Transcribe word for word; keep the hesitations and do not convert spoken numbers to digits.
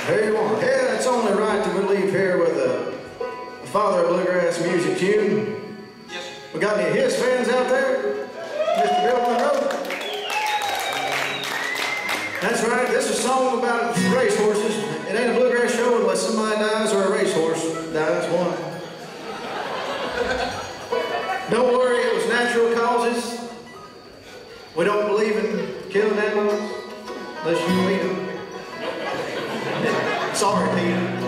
There you are. Yeah, it's only right that we leave here with a, a Father of Bluegrass music tune. Yes. We got any of his fans out there? Mister Bill Monroe? That's right, this is a song about racehorses. It ain't a bluegrass show unless somebody dies or a racehorse dies, one. Don't worry, it was natural causes. We don't believe in killing animals unless you eat them. Sorry, Peter.